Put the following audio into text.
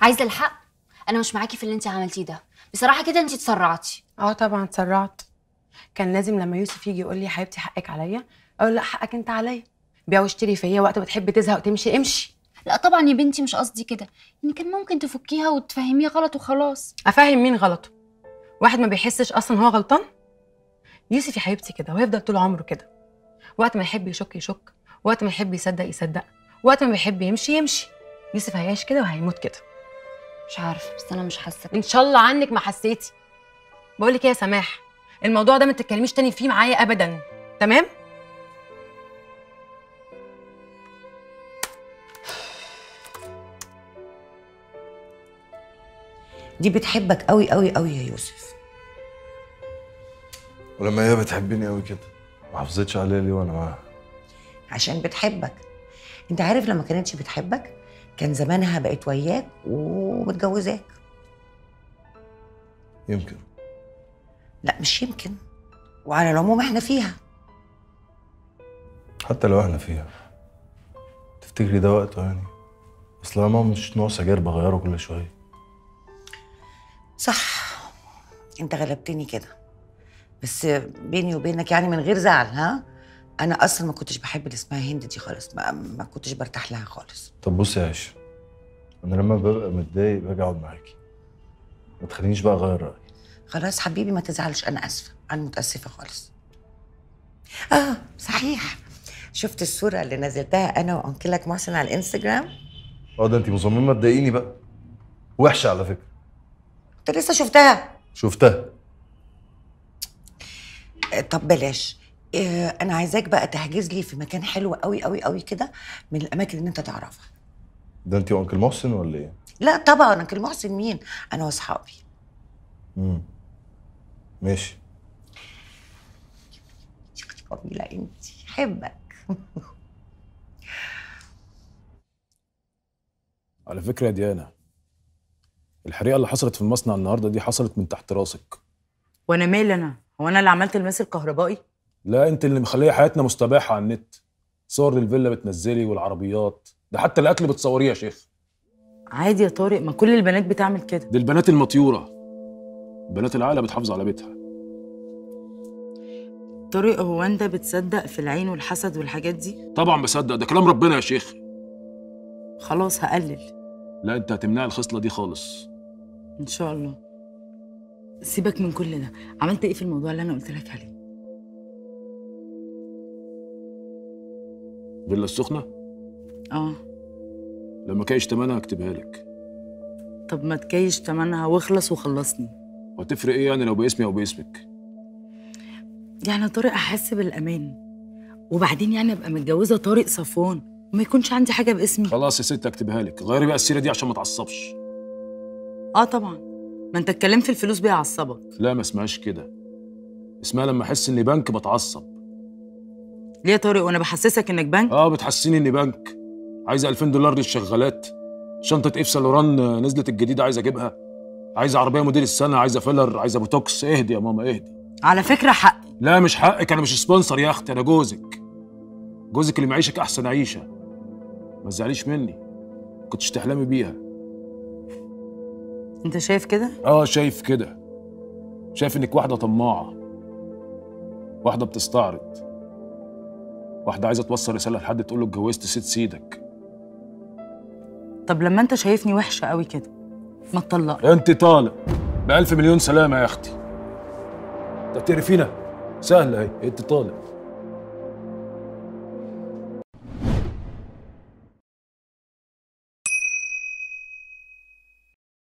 عايزه الحق. انا مش معاكي في اللي انت عملتيه ده بصراحه، كده انت اتسرعتي. طبعا اتسرعت. كان لازم لما يوسف يجي يقول لي يا حبيبتي حقك عليا اقول لا حقك انت عليا. بيع واشتري فيا، وقت ما تحب تزهق وتمشي امشي. لا طبعا يا بنتي، مش قصدي كده، يعني كان ممكن تفكيها وتفهميها غلط وخلاص. افهم مين غلطه؟ واحد ما بيحسش اصلا هو غلطان. يوسف يا حبيبتي كده وهيفضل طول عمره كده. وقت ما يحب يشك يشك، وقت ما يحب يصدق يصدق، وقت ما بيحب يمشي يمشي. يوسف هيعيش كده وهيموت كده. مش عارفه، بس انا مش حاسه كده. ان شاء الله عنك ما حسيتي. بقول لك ايه يا سماح، الموضوع ده ما تتكلميش تاني فيه معايا ابدا، تمام؟ دي بتحبك قوي قوي قوي يا يوسف. ولما هي بتحبني قوي كده ما حافظتش عليا ليه وانا معاها؟ عشان بتحبك. انت عارف لما كانتش بتحبك كان زمانها بقت وياك ومتجوزاك. يمكن. لا مش يمكن، وعلى العموم احنا فيها. حتى لو احنا فيها تفتكري ده وقته يعني؟ اصل انا ماما مش نوع سجاير بغيره كل شويه. صح، انت غلبتني كده، بس بيني وبينك يعني من غير زعل، ها؟ انا اصلا ما كنتش بحب اللي اسمها هند دي خالص، ما كنتش برتاح لها خالص. طب بصي يا عيشه، انا لما ببقى متضايق باجي اقعد معاكي، ما تخلينيش بقى اغير رايي. خلاص حبيبي ما تزعلش، انا اسفه، انا متاسفه خالص. صحيح، شفت الصوره اللي نزلتها انا وانكلك محسن على الانستجرام؟ ده انت مصممه تضايقيني بقى. وحشه على فكره. انت لسه شفتها؟ شفتها. طب بلاش. انا عايزاك بقى تحجز لي في مكان حلو قوي قوي قوي كده، من الاماكن اللي انت تعرفها. ده انت وانكل محسن ولا ايه؟ لا طبعا، انكل محسن مين؟ انا واصحابي. ماشي. جميله انت، حبك. على فكرة يا ديانا، الحريقة اللي حصلت في المصنع النهاردة دي حصلت من تحت راسك. وانا مالي انا؟ هو انا اللي عملت الماس الكهربائي؟ لا، انت اللي مخليه حياتنا مستباحة على النت. صور للفيلا بتنزلي والعربيات، ده حتى الاكل بتصوريه يا شيخ. عادي يا طارق، ما كل البنات بتعمل كده. دي البنات المطيورة، بنات العائلة بتحافظ على بيتها. طارق، هو انت بتصدق في العين والحسد والحاجات دي؟ طبعا بصدق، ده كلام ربنا يا شيخ. خلاص هقلل. لا، انت هتمنع الخصلة دي خالص. ان شاء الله. سيبك من كل ده، عملت ايه في الموضوع اللي انا قلت لك عليه؟ فيلا السخنة؟ لما كايش تمنها هكتبها لك. طب ما تكيش تمنها واخلص وخلصني. وهتفرق ايه يعني لو باسمي او باسمك؟ يعني طارق احس بالامان، وبعدين يعني ابقى متجوزه طارق صفوان وما يكونش عندي حاجه باسمي. خلاص يا ست اكتبها لك، غيري بقى السيره دي عشان ما تعصبش. طبعا، ما انت الكلام في الفلوس بيعصبك. لا ما اسمهاش كده، اسمها لما احس اني بنك بتعصب. ليه يا طارق وانا بحسسك انك بنك؟ بتحسيني اني بنك. عايزه 2000 دولار للشغالات، شنطه ايف سان لوران نزلت الجديده عايزه اجيبها، عايزه عربيه موديل السنه، عايزه فيلر، عايزه بوتوكس. اهدي يا ماما اهدي. على فكره حقي. لا مش حقك، انا مش سبونسر يا اختي، انا جوزك. جوزك اللي معيشك احسن عيشه. ما تزعليش مني، كنتش تحلمي بيها. انت شايف كده؟ شايف كده. شايف انك واحده طماعه، واحده بتستعرض، واحده عايزه توصل رساله لحد تقول له اتجوزت ست سيدك. طب لما انت شايفني وحشه قوي كده ما تطلقني. انت طالق ب1000 مليون سلامه يا اختي. انت بتعرفينا سهله اهي، انت طالق.